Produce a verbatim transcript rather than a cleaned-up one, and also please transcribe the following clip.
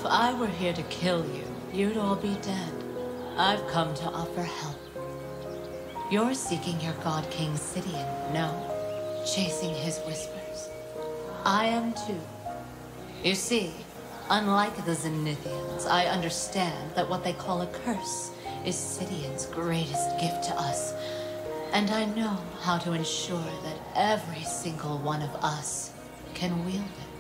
If I were here to kill you, you'd all be dead. I've come to offer help. You're seeking your God-king Sidion, no? Chasing his whispers. I am too. You see, unlike the Zenithians, I understand that what they call a curse is Sidion's greatest gift to us. And I know how to ensure that every single one of us can wield it.